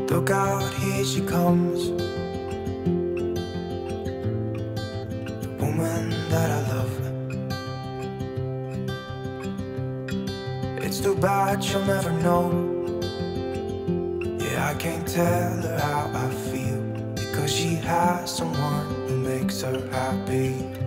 Look out, here she comes, the woman that I love. It's too bad she'll never know. Yeah, I can't tell her how I feel, because she has someone who makes her happy.